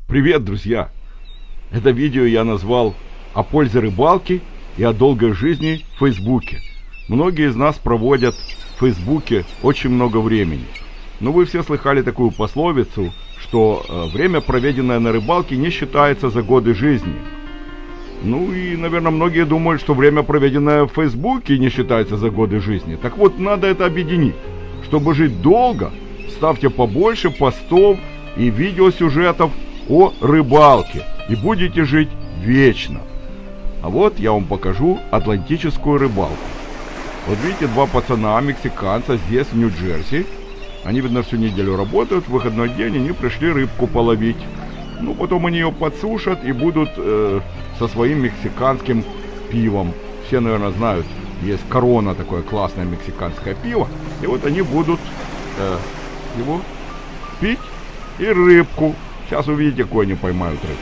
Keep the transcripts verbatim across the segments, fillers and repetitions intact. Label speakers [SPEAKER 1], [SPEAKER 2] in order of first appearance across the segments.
[SPEAKER 1] Привет, друзья! Это видео я назвал «О пользе рыбалки и о долгой жизни в Фейсбуке». Многие из нас проводят в Фейсбуке очень много времени. Но вы все слыхали такую пословицу, что э, время, проведенное на рыбалке, не считается за годы жизни. Ну и, наверное, многие думают, что время, проведенное в Фейсбуке, не считается за годы жизни. Так вот, надо это объединить. Чтобы жить долго, ставьте побольше постов и видеосюжетов о рыбалке, и будете жить вечно. А вот я вам покажу атлантическую рыбалку. Вот видите, два пацана, мексиканца, здесь, в Нью-Джерси. Они, видно, всю неделю работают, в выходной день они пришли рыбку половить. Ну, потом они ее подсушат и будут э, со своим мексиканским пивом. Все, наверное, знают, есть Корона, такое классное мексиканское пиво. И вот они будут э, его пить и рыбку. Сейчас увидите, какой они поймают рыбку.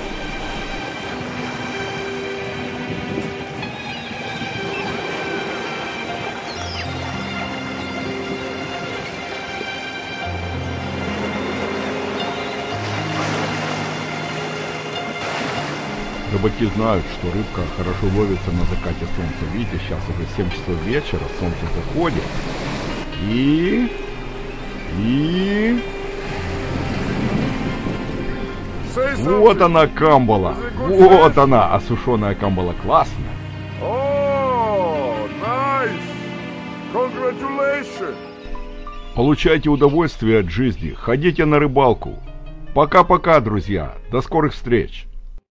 [SPEAKER 1] Рыбаки знают, что рыбка хорошо ловится на закате солнца. Видите, сейчас уже семь часов вечера, солнце заходит. И... И... Вот она, камбала. Вот она, осушенная камбала. Классная.
[SPEAKER 2] О, найс! Congratulations!
[SPEAKER 1] Получайте удовольствие от жизни. Ходите на рыбалку. Пока-пока, друзья. До скорых встреч.